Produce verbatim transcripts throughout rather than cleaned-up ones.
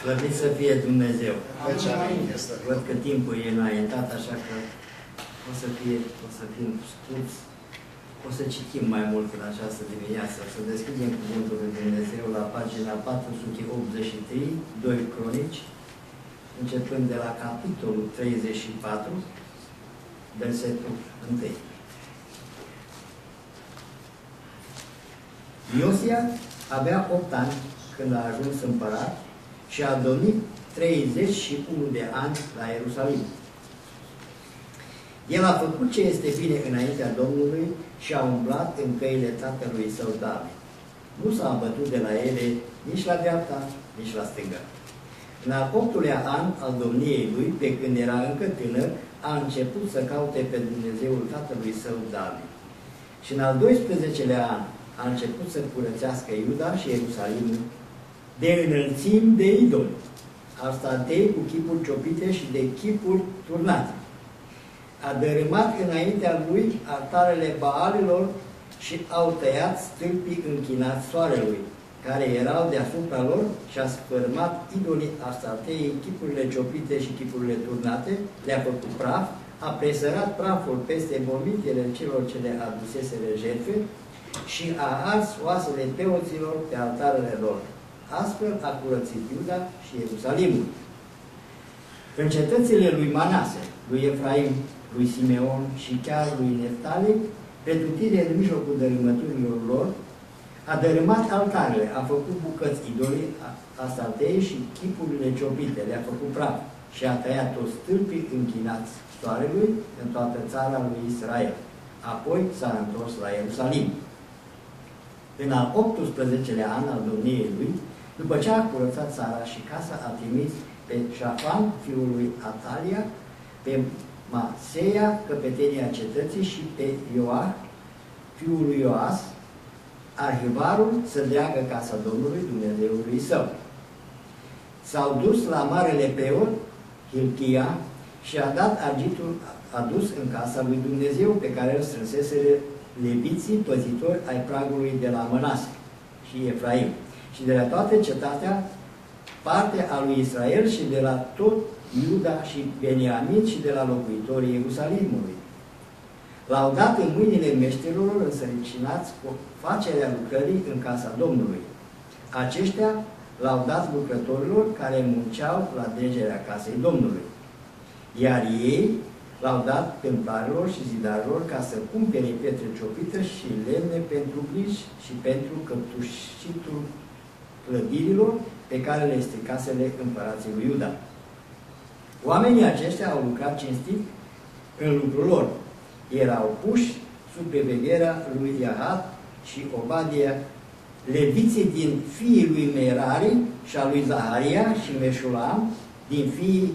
Slăvit să fie Dumnezeu. Văd că timpul e înaintat, așa că o să fie, o să fim scurți. O să citim mai mult în această dimineață. Să deschidem Cuvântul lui Dumnezeu la pagina patru sute optzeci și trei, doi Cronici, începând de la capitolul treizeci și patru, versetul unu. Iosia avea opt ani când a ajuns împărat și a domnit treizeci și unu de ani la Ierusalim. El a făcut ce este bine înaintea Domnului și a umblat în căile tatălui său David. Nu s-a abătut de la ele nici la dreapta, nici la stânga. În al optulea an al domniei lui, pe când era încă tânăr, a început să caute pe Dumnezeul tatălui său David. Și în al doisprezecelea an a început să curățească Iuda și Ierusalimul de înălțimi de idoli, arstatei cu chipuri ciopite și de chipuri turnate. A dărâmat înaintea lui altarele Baalilor și au tăiat stâlpii închinați soarelui, care erau deasupra lor, și a sfârmat idolii Astartei, chipurile ciopite și chipurile turnate, le-a făcut praf, a presărat praful peste vomitele celor ce le aduseseră jertfe și a ars oasele preoților pe altarele lor. Astfel a curățit Iuda și Ierusalimul. În cetățile lui Manase, lui Efraim, lui Simeon și chiar lui Neftali, pretutire în mijlocul dărâmăturilor lor, a dărâmat altarele, a făcut bucăți idolii Astartei și chipurile ciopite, le-a făcut praf și a tăiat toți stâlpii închinați soarelui în toată țara lui Israel. Apoi s-a întors la Ierusalim. În al optsprezecelea an al domniei lui, după ce a curățat țara și casa, a trimis pe Șafan, fiul lui Atalia, pe Maseia, căpetenia cetății, și pe Ioah, fiul lui Ioas, arhivarul, să dreagă casa Domnului, Dumnezeului său. S-au dus la marele preot, Hilchia, și a dat argitul adus în casa lui Dumnezeu, pe care îl strânseseră leviții păzitori ai pragului de la Mănase și Efraim, și de la toată cetatea, parte a lui Israel, și de la tot Iuda și Beniamin, și de la locuitorii Ierusalimului. L-au dat în mâinile meșterilor însărcinați cu facerea lucrării în casa Domnului. Aceștia l-au dat lucrătorilor care munceau la dregerea casei Domnului. Iar ei l-au dat tâmplarilor și zidarilor ca să cumpere pietre ciopite și lemne pentru griji și pentru căptușitul clădirilor pe care le stricasele împărații lui Iuda. Oamenii aceștia au lucrat cinstit în lucrul lor. Erau puși sub prevegherea lui Iahat și Obadia, leviții din fiii lui Merari și a lui Zaharia și Meșulam, din fiii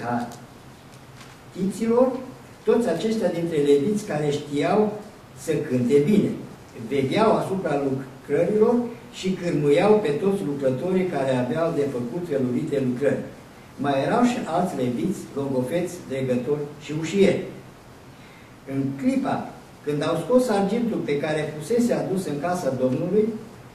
Chehatiților, toți aceștia dintre leviți care știau să cânte bine, vegheau asupra lucrărilor și cârmuiau pe toți lucrătorii care aveau de făcut felurite lucrări. Mai erau și alți leviți, logofeți, dregători și ușieri. În clipa când au scos argintul pe care fusese adus în casa Domnului,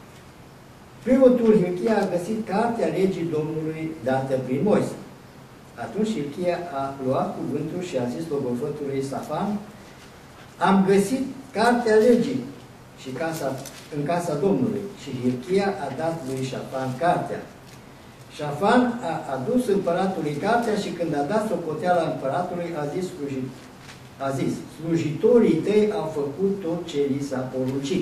preotul Hilchia a găsit cartea legii Domnului dată prin Moise. Atunci Hilchia a luat cuvântul și a zis logofătului Safan: am găsit cartea legii și casa, în casa Domnului. Și Hilchia a dat lui Șafan cartea. Șafan a adus împăratului cartea și când a dat socoteala împăratului, a zis, a zis: slujitorii tăi au făcut tot ce li s-a poruncit.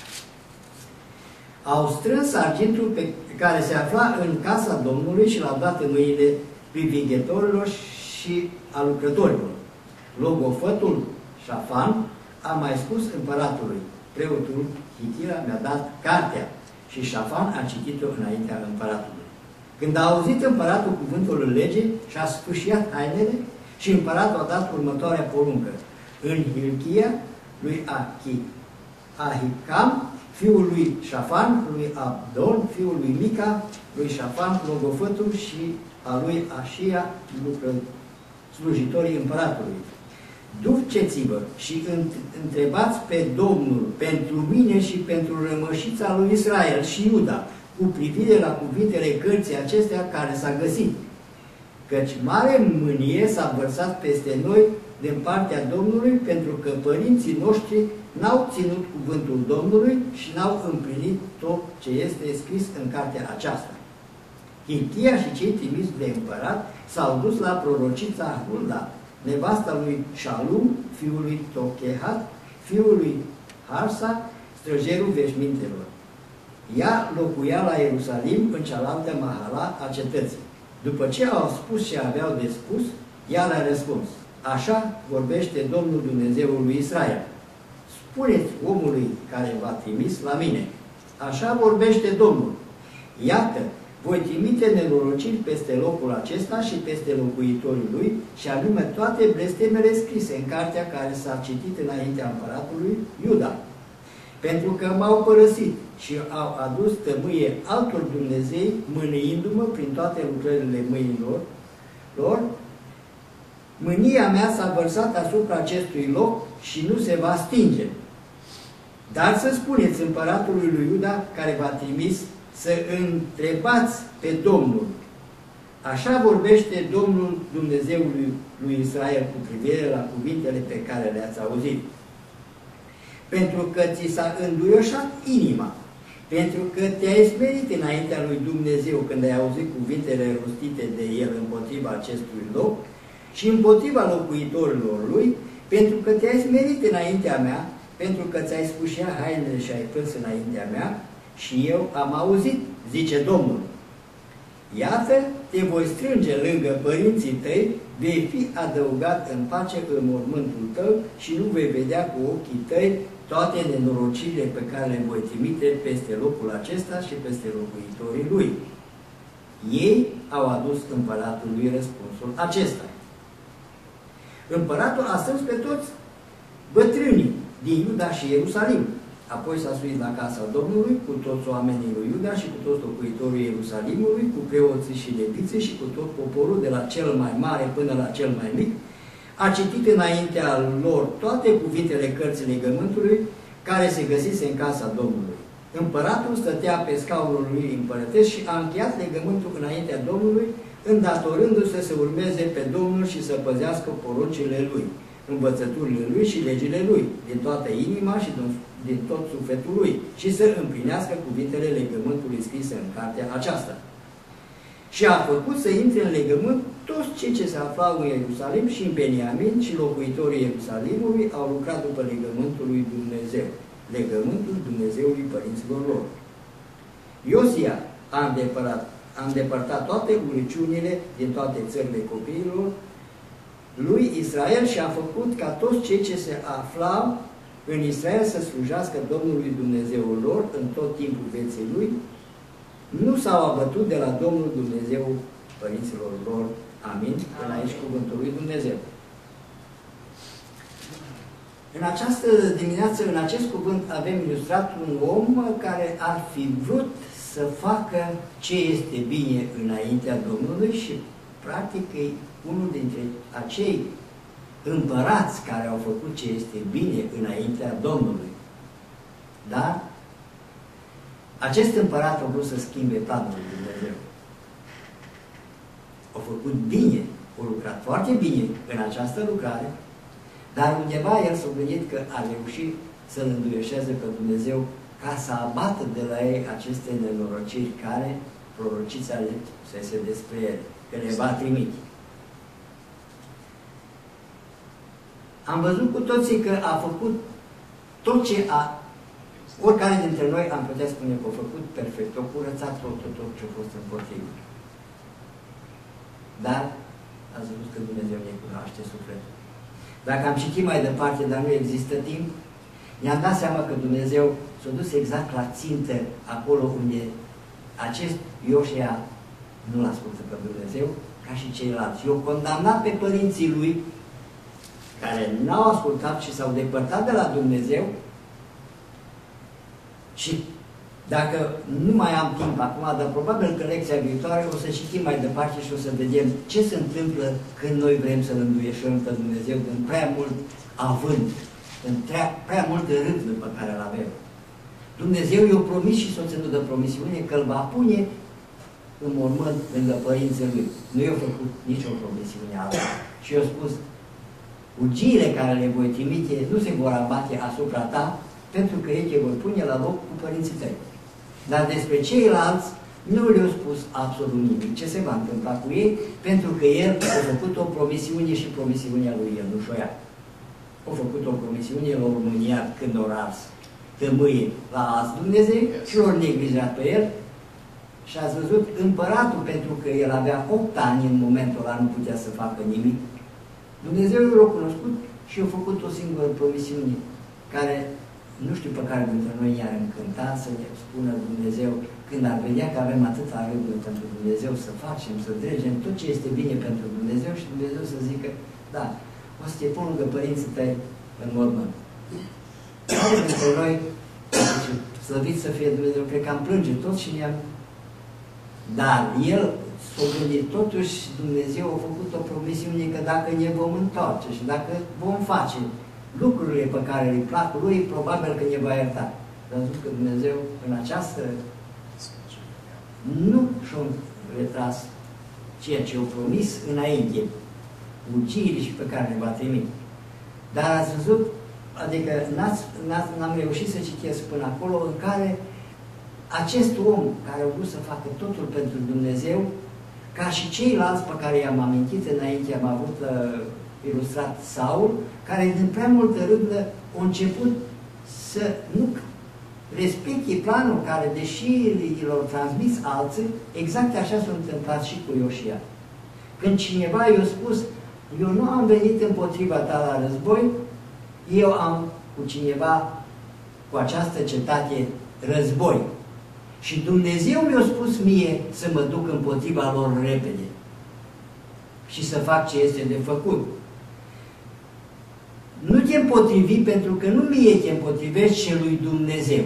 Au strâns argintul pe care se afla în casa Domnului și l-au dat în mâinile privighetorilor și a lucrătorilor. Logofătul Șafan a mai spus împăratului: preotul Hilchia mi-a dat cartea. Și Șafan a citit-o înaintea împăratului. Când a auzit împăratul cuvântul legii, și-a sfâșiat hainele și împăratul a dat următoarea poruncă: în Hilchia, lui Achi, Ahicam, fiul lui Șafan, lui Abdon, fiul lui Mica, lui Șafan, logofătul, și a lui Așia, slujitorii împăratului: duceți-vă și întrebați pe Domnul pentru mine și pentru rămășița lui Israel și Iuda, cu privire la cuvintele cărții acestea care s-a găsit. Căci mare mânie s-a vărsat peste noi din partea Domnului, pentru că părinții noștri n-au ținut cuvântul Domnului și n-au împlinit tot ce este scris în cartea aceasta. Hilchia și cei trimiși de împărat s-au dus la prorocița Hulda, nevasta lui Shalum, fiul lui Tochehat, fiul lui Harsa, străjerul veșmintelor. Ea locuia la Ierusalim, în cealaltă mahala a cetății. După ce au spus ce aveau de spus, ea le-a răspuns: așa vorbește Domnul Dumnezeul lui Israel. Spuneți omului care v-a trimis la mine: așa vorbește Domnul. Iată, voi trimite nenorociri peste locul acesta și peste locuitorii lui, și anume toate blestemele scrise în cartea care s-a citit înaintea împăratului Iuda. Pentru că m-au părăsit și au adus tămâie altor Dumnezei, mâniindu-mă prin toate lucrările mâinilor lor, mânia mea s-a vărsat asupra acestui loc și nu se va stinge. Dar să spuneți împăratului lui Iuda, care v-a trimis, să întrebați pe Domnul: așa vorbește Domnul Dumnezeului lui Israel cu privire la cuvintele pe care le-ați auzit. Pentru că ți s-a înduioșat inima, pentru că te-ai smerit înaintea lui Dumnezeu când ai auzit cuvintele rostite de El împotriva acestui loc și împotriva locuitorilor lui, pentru că te-ai smerit înaintea mea, pentru că ți-ai spușia hainele și ai plâns înaintea mea, și eu am auzit, zice Domnul. Iată, te voi strânge lângă părinții tăi, vei fi adăugat în pace în mormântul tău și nu vei vedea cu ochii tăi toate nenorocirile pe care le voi trimite peste locul acesta și peste locuitorii lui. Ei au adus împăratului răspunsul acesta. Împăratul a strâns pe toți bătrânii din Iuda și Ierusalim. Apoi s-a suit la casa Domnului cu toți oamenii lui Iuda și cu toți locuitorii Ierusalimului, cu preoții și leviții și cu tot poporul, de la cel mai mare până la cel mai mic. A citit înaintea lor toate cuvintele cărții legământului care se găsise în casa Domnului. Împăratul stătea pe scaunul lui împărătesc și a încheiat legământul înaintea Domnului, îndatorându-se să urmeze pe Domnul și să păzească poruncile lui, învățăturile lui și legile lui, din toată inima și din tot sufletul lui, și să împlinească cuvintele legământului scrise în cartea aceasta. Și a făcut să intre în legământ toți cei ce se aflau în Ierusalim și în Beniamin, și locuitorii Ierusalimului au lucrat după legământul lui Dumnezeu, legământul Dumnezeului părinților lor. Iosia a îndepărtat, a îndepărtat toate urăciunile din toate țările copiilor lui Israel și a făcut ca toți cei ce se aflau în Israel să slujească Domnului Dumnezeul lor în tot timpul vieții lui. Nu s-au abătut de la Domnul Dumnezeu părinților lor. Amin. Până aici cuvântul lui Dumnezeu. În această dimineață, în acest cuvânt, avem ilustrat un om care ar fi vrut să facă ce este bine înaintea Domnului și, practic, e unul dintre acei împărați care au făcut ce este bine înaintea Domnului. Dar acest împărat a vrut să schimbe planul lui Dumnezeu. A făcut bine, a lucrat foarte bine în această lucrare, dar undeva el s-a gândit că a reușit să-L înduieșeze pe Dumnezeu ca să abată de la ei aceste nenorociri care prorocița se despre ele, că le va trimite. Am văzut cu toții că a făcut tot ce a... Oricare dintre noi am putea spune că a făcut perfect, a curățat tot, tot, tot ce a fost împotrivă. Dar ați văzut că Dumnezeu ne cunoaște sufletul. Dacă am citit mai departe, dar nu există timp, ne-am dat seama că Dumnezeu s-a dus exact la țintă, acolo unde acest Ioșia nu-L ascultă pe Dumnezeu, ca și ceilalți. I-au condamnat pe părinții lui, care n-au ascultat și s-au depărtat de la Dumnezeu. Și dacă nu mai am timp acum, dar probabil că lecția viitoare o să citim mai departe și o să vedem ce se întâmplă când noi vrem să-L înduieșăm pe Dumnezeu în prea mult avânt, în prea, prea multă râvnă pe care îl avem. Dumnezeu i-a promis și s-a ținut de promisiune că îl va pune în mormânt lângă părinții lui. Nu i-a făcut nicio promisiune alta. Și i-a spus, ugiile care le voi trimite nu se vor abate asupra ta, pentru că ei te vor pune la loc cu părinții tăi. Dar despre ceilalți nu le-a spus absolut nimic. Ce se va întâmpla cu ei? Pentru că el a făcut o promisiune și promisiunea lui el nu și-o ia. A făcut o promisiune la România când o ars tămâie la alți Dumnezeu și l-a neglijat pe el. Și ați văzut, împăratul, pentru că el avea opt ani în momentul ăla, nu putea să facă nimic. Dumnezeu l-a cunoscut și a făcut o singură promisiune, care, nu știu pe care dintre noi i-ar încânta să ne spună Dumnezeu, când ar vedea că avem atâta rânduri pentru Dumnezeu, să facem, să dregem tot ce este bine pentru Dumnezeu și Dumnezeu să zică, da, o să te pun lângă părinții tăi în mormânt. Care dintre noi, slăvit să fie Dumnezeu, cred că am plânge toți și ne-am... Dar El s-a gândit, totuși Dumnezeu a făcut o promisiune că dacă ne vom întoarce și dacă vom face lucrurile pe care îi plac Lui, probabil că ne va ierta. Dar zic că Dumnezeu în această nu și-a retras ceea ce a promis înainte, ucirii și pe care le va trimite. Dar ați văzut, adică n-am reușit să citesc până acolo, în care acest om care a vrut să facă totul pentru Dumnezeu, ca și ceilalți pe care i-am amintit înainte, am avut uh, ilustrat Saul, care din prea multă rândă a început să nu respecte planul care, deși l-au transmis alții, exact așa s-a întâmplat și cu Ioșia. Când cineva i-a spus, eu nu am venit împotriva ta la război, eu am cu cineva, cu această cetate, război. Și Dumnezeu mi-a spus mie să mă duc împotriva lor repede și să fac ce este de făcut. Nu te împotrivi pentru că nu mie te împotrivești și lui Dumnezeu.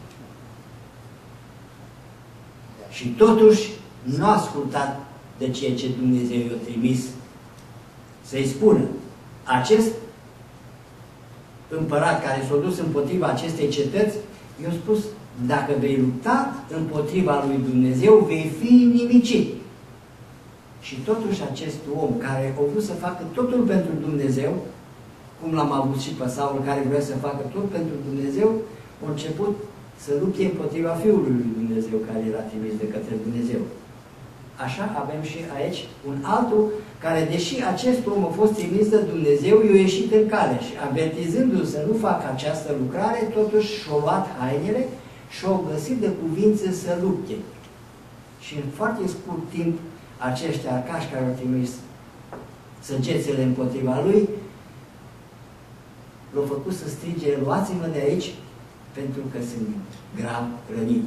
Și totuși nu a ascultat de ceea ce Dumnezeu i-a trimis să-i spună. Acest împărat care s-a dus împotriva acestei cetăți, i-a spus, dacă vei lupta împotriva lui Dumnezeu, vei fi nimicit. Și totuși acest om care a vrut să facă totul pentru Dumnezeu, cum l-am avut și pe Saul, care vrea să facă tot pentru Dumnezeu, a început să lupte împotriva Fiului lui Dumnezeu, care era trimis de către Dumnezeu. Așa avem și aici un altul care, deși acest om a fost trimis de Dumnezeu, i-a ieșit în cale și, avertizându-l să nu facă această lucrare, totuși și-a luat hainele și au găsit de cuvință să lupte. Și în foarte scurt timp, acești arcași care au trimis săgețele împotriva lui, l-au făcut să strige, luați-mă de aici, pentru că sunt grav rănit.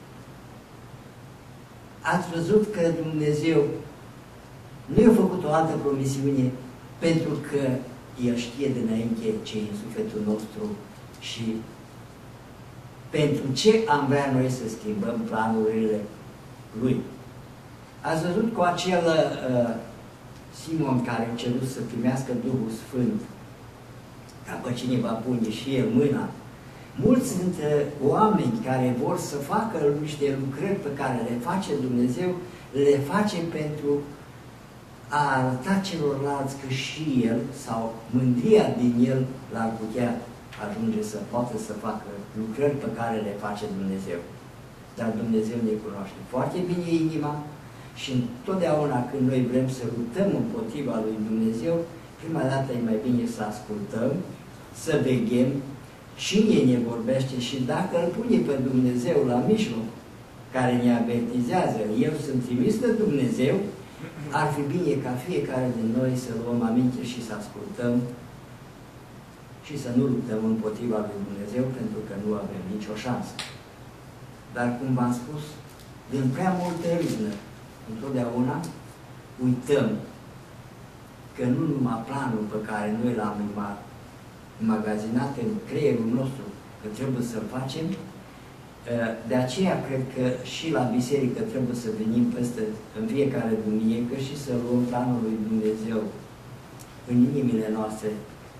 Ați văzut că Dumnezeu nu i-a făcut o altă promisiune, pentru că El știe dinainte ce e în sufletul nostru și pentru ce am vrea noi să schimbăm planurile Lui. Ați văzut cu acel uh, Simon care a cerut să primească Duhul Sfânt, ca pe cine va pune și el mâna. Mulți sunt uh, oameni care vor să facă niște lucrări pe care le face Dumnezeu, le face pentru a arăta celorlalți că și el, sau mândria din el, l-ar putea ajunge să poată să facă lucrări pe care le face Dumnezeu. Dar Dumnezeu ne cunoaște foarte bine inima și întotdeauna când noi vrem să luptăm împotriva lui Dumnezeu, prima dată e mai bine să ascultăm, să veghem, cine ne vorbește și dacă îl pune pe Dumnezeu la mijloc, care ne avertizează, eu sunt trimis de Dumnezeu, ar fi bine ca fiecare din noi să luăm aminte și să ascultăm și să nu luptăm împotriva lui Dumnezeu, pentru că nu avem nicio șansă. Dar, cum v-am spus, din prea multă râvnă, întotdeauna uităm că nu numai planul pe care noi l-am înmagazinat în creierul nostru, că trebuie să-l facem, de aceea cred că și la biserică trebuie să venim peste în fiecare duminică și să luăm planul lui Dumnezeu în inimile noastre,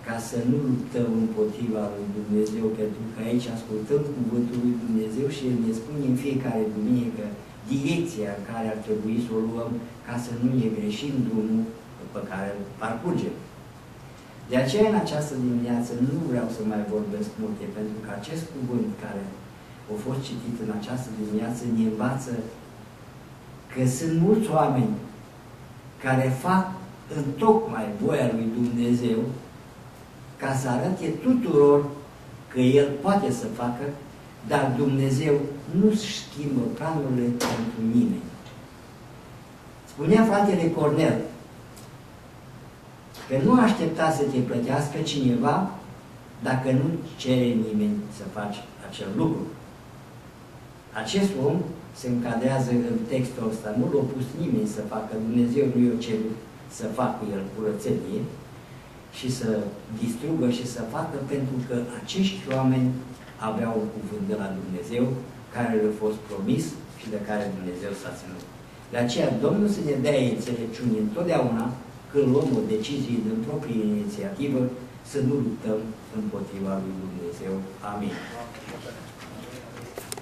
ca să nu luptăm împotriva lui Dumnezeu, pentru că aici ascultăm cuvântul lui Dumnezeu și El ne spune în fiecare duminică direcția în care ar trebui să o luăm ca să nu ne greșim drumul pe care îl parcurgem. De aceea, în această dimineață, nu vreau să mai vorbesc multe, pentru că acest cuvânt care a fost citit în această dimineață ne învață că sunt mulți oameni care fac întocmai voia lui Dumnezeu ca să arate tuturor că El poate să facă, dar Dumnezeu nu-și schimbă planurile pentru nimeni. Spunea fratele Cornel că nu aștepta să te plătească cineva dacă nu cere nimeni să faci acel lucru. Acest om se încadrează în textul ăsta. Nu l-a pus nimeni să facă, Dumnezeu nu i-a cerut să facă el curățenie și să distrugă și să facă, pentru că acești oameni aveau un cuvânt de la Dumnezeu care le-a fost promis și de care Dumnezeu s-a ținut. De aceea Domnul să ne dea înțelepciune întotdeauna când luăm o decizie din proprie inițiativă, să nu luptăm împotriva lui Dumnezeu. Amin.